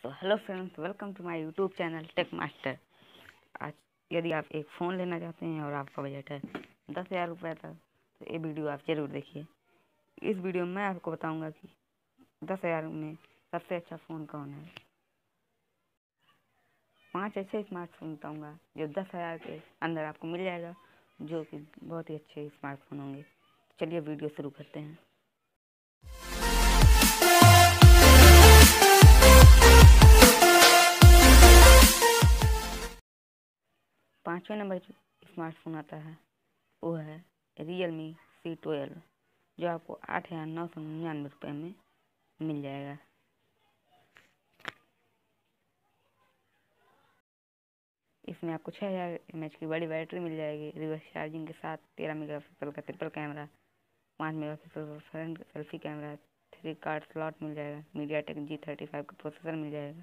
तो hello friends, welcome to my YouTube channel tech master. आज यदि आप एक फ़ोन लेना चाहते हैं और आपका बजट है 10,000 रुपये तक, तो ये वीडियो आप ज़रूर देखिए। इस वीडियो में मैं आपको बताऊंगा कि 10,000 में सबसे अच्छा फ़ोन कौन है। 5 अच्छे स्मार्टफोन बताऊँगा जो 10,000 के अंदर आपको मिल जाएगा, जो कि बहुत ही अच्छे स्मार्टफोन होंगे। चलिए वीडियो शुरू करते हैं। 5वें नंबर जो स्मार्टफोन आता है वो है Realme C12, जो आपको 8,999 रुपये में मिल जाएगा। इसमें आपको 6,000 mAh की बड़ी बैटरी मिल जाएगी, रिवर्स चार्जिंग के साथ 13 मेगापिक्सल का ट्रिपल कैमरा, 5 मेगापिक्सल का front selfie camera, 3 card slot मिल जाएगा, मीडियाटेक G35 का प्रोसेसर मिल जाएगा।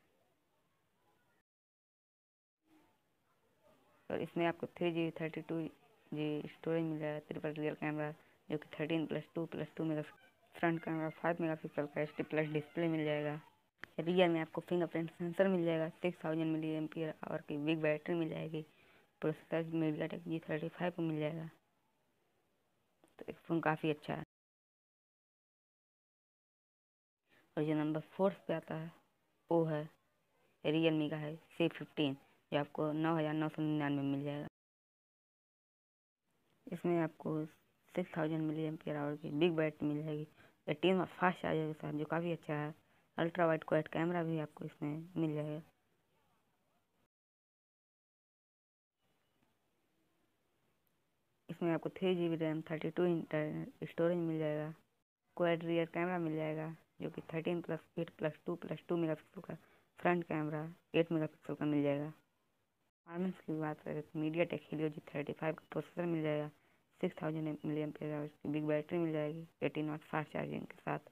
और इसमें आपको 3GB 32GB स्टोरेज मिल जाएगा, ट्रिपल रियल कैमरा जो कि 13+2+2 मेगा, फ्रंट कैमरा 5 मेगापिक्सल का HD प्लस डिस्प्ले मिल जाएगा। रियर में आपको फिंगरप्रिंट सेंसर मिल जाएगा, 6000 mAh की बिग बैटरी मिल जाएगी, प्रोसेसर मीडियाटेक G35 को मिल जाएगा। तो एक फ़ोन काफ़ी अच्छा है। और जो नंबर 4 पे आता है वो है Realme का है C15, जो आपको 9,999 में मिल जाएगा। इसमें आपको 6000 mAh की बिग बैटरी मिल जाएगी, 18 वाट फास्ट चार्जर के साथ, जो काफ़ी अच्छा है। अल्ट्रा वाइड क्वाड कैमरा भी आपको इसमें मिल जाएगा। इसमें आपको 3GB रैम 32 इंटरनल स्टोरेज मिल जाएगा, क्वाड रियर कैमरा मिल जाएगा जो कि 13+8+2+2 मेगापिक्सल का, फ्रंट कैमरा 8 मेगापिक्सल का मिल जाएगा। परफॉर्मेंस की बात करें तो मीडियाटेक हीलियो G35 का प्रोसेसर मिल जाएगा, 6000 mAh की बिग बैटरी मिल जाएगी, 18 वाट फास्ट चार्जिंग के साथ।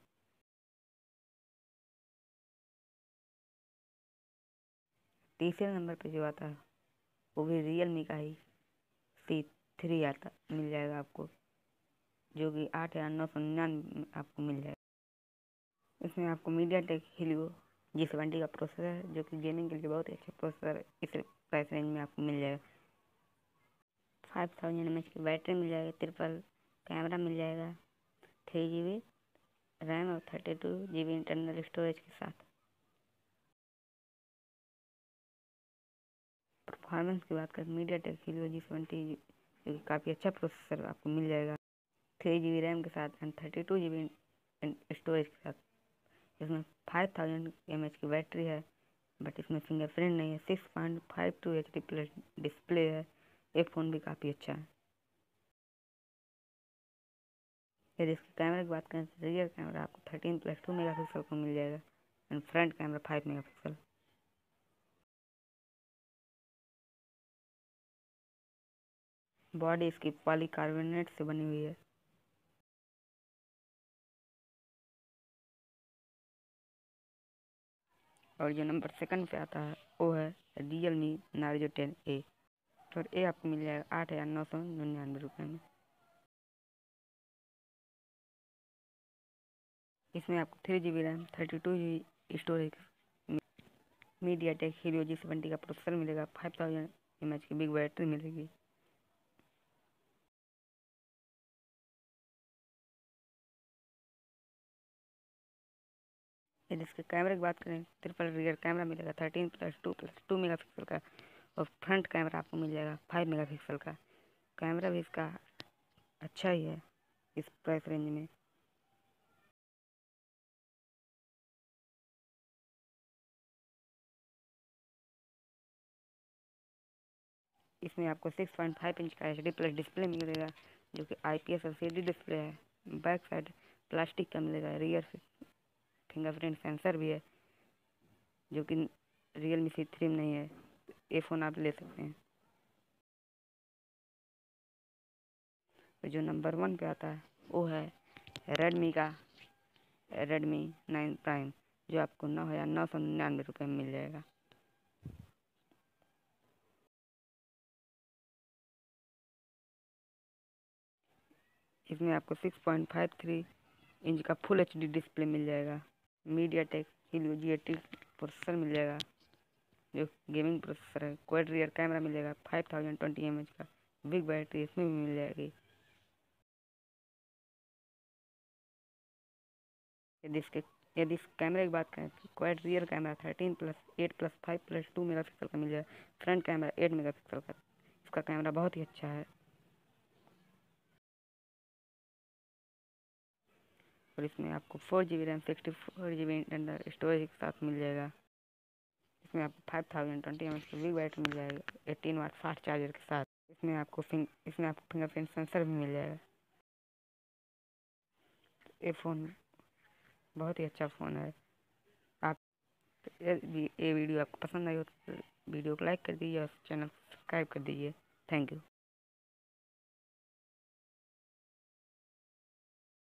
तीसरे नंबर पर जो आता है वो भी Realme का ही C3 आता मिल जाएगा आपको, जो कि 8,999 में आपको मिल जाएगा। इसमें आपको मीडियाटेक हीलियो G70 का प्रोसेसर है, जो कि गेमिंग के लिए बहुत ही अच्छा प्रोसेसर है। इस प्राइस रेंज में आपको मिल जाएगा। 5000 mAh की बैटरी मिल जाएगा, ट्रिपल कैमरा मिल जाएगा, 3GB रैम और 32GB इंटरनल स्टोरेज के साथ। परफॉर्मेंस की बात करें मीडियाटेक हीलियो G70, जो कि काफ़ी अच्छा प्रोसेसर आपको मिल जाएगा, 3GB रैम के साथ एंड 32GB स्टोरेज के साथ। इसमें 5000 mAh की बैटरी है, बट इसमें फिंगरप्रिंट नहीं है। 6.52 HD प्लस डिस्प्ले है। ये फ़ोन भी काफ़ी अच्छा है। यदि इसके कैमरे की बात करें तो रियर कैमरा आपको 13+2 मेगापिक्सल को मिल जाएगा and front camera 5 megapixel. Body इसकी पॉलीकार्बोनेट से बनी हुई है। और जो नंबर सेकंड पे आता है वो है Realme Narzo 10A, और ये आपको मिल जाएगा 8,999 रुपये में। इसमें आपको 3GB RAM 32GB storage, MediaTek Helio G70 का प्रोसेसर मिलेगा, 5000 mAh की बिग बैटरी मिलेगी। यदि इसके कैमरे की बात करें, ट्रिपल रियर कैमरा मिलेगा 13+2+2 मेगापिक्सल का, और फ्रंट कैमरा आपको मिल जाएगा 5 मेगापिक्सल का। कैमरा भी इसका अच्छा ही है इस प्राइस रेंज में। इसमें आपको 6.5 इंच का HD प्लस डिस्प्ले मिलेगा, जो कि IPS LCD डिस्प्ले है। बैक साइड प्लास्टिक का मिलेगा, रियर से फिंगरप्रिंट सेंसर भी है, जो कि Realme C3 में नहीं है। ये फ़ोन आप ले सकते हैं। तो जो नंबर 1 पे आता है वो है Redmi का Redmi 9 Prime, जो आपको 9,999 रुपये में मिल जाएगा। इसमें आपको 6.53 इंच का फुल HD डिस्प्ले मिल जाएगा, मीडियाटेक हीलियो G80 प्रोसेसर मिल जाएगा जो गेमिंग प्रोसेसर है। क्वाड रियर कैमरा मिल जाएगा 5020 mAh का। बिग बैटरी इसमें भी मिल जाएगी। यदि इस कैमरे की बात करें तो क्वाड रियर कैमरा 13+8+5+2 मेगापिक्सल का मिल जाएगा। फ्रंट कैमरा 8 मेगापिक्सल का। इसका कैमरा बहुत ही अच्छा है और इसमें आपको 4GB RAM 64GB internal storage के साथ मिल जाएगा। इसमें आपको 5020 mAh का बिग बैटरी मिल जाएगा 18 वाट फास्ट चार्जर के साथ। इसमें आपको फिंगरप्रिंट सेंसर भी मिल जाएगा। ये फ़ोन बहुत ही अच्छा फ़ोन है। आप ये वीडियो आपको पसंद आई हो तो वीडियो को लाइक कर दीजिए और चैनल सब्सक्राइब कर दीजिए। Thank you.